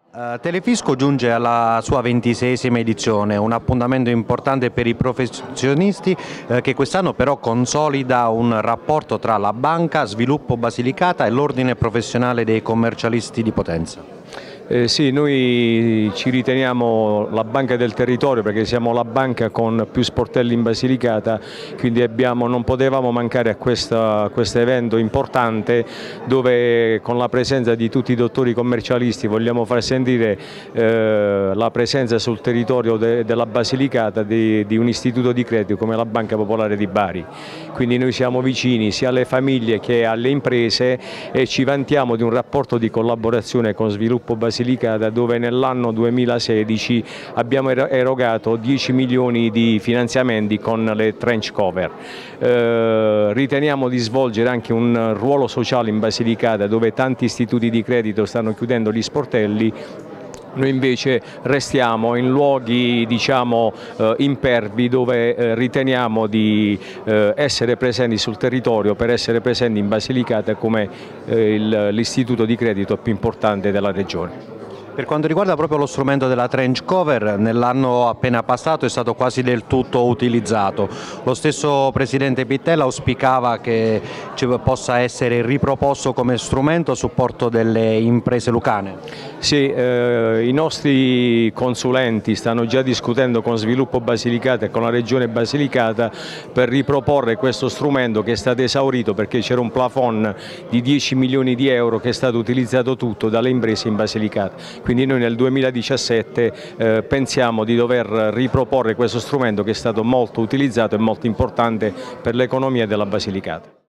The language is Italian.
Telefisco giunge alla sua 26ª edizione, un appuntamento importante per i professionisti che quest'anno però consolida un rapporto tra la Banca Sviluppo Basilicata e l'Ordine Professionale dei Commercialisti di Potenza. Sì, noi ci riteniamo la banca del territorio perché siamo la banca con più sportelli in Basilicata, quindi non potevamo mancare a questo evento importante dove con la presenza di tutti i dottori commercialisti vogliamo far sentire la presenza sul territorio della Basilicata di un istituto di credito come la Banca Popolare di Bari. Quindi noi siamo vicini sia alle famiglie che alle imprese e ci vantiamo di un rapporto di collaborazione con Sviluppo Basilicata dove nell'anno 2016 abbiamo erogato 10 milioni di finanziamenti con le trench cover. Riteniamo di svolgere anche un ruolo sociale in Basilicata dove tanti istituti di credito stanno chiudendo gli sportelli. Noi invece restiamo in luoghi impervi dove riteniamo di essere presenti sul territorio per essere presenti in Basilicata come l'istituto di credito più importante della regione. Per quanto riguarda proprio lo strumento della trench cover, nell'anno appena passato è stato quasi del tutto utilizzato. Lo stesso Presidente Pittella auspicava che possa essere riproposto come strumento a supporto delle imprese lucane. Sì, i nostri consulenti stanno già discutendo con Sviluppo Basilicata e con la Regione Basilicata per riproporre questo strumento che è stato esaurito perché c'era un plafond di 10 milioni di euro che è stato utilizzato tutto dalle imprese in Basilicata. Quindi noi nel 2017 pensiamo di dover riproporre questo strumento che è stato molto utilizzato e molto importante per l'economia della Basilicata.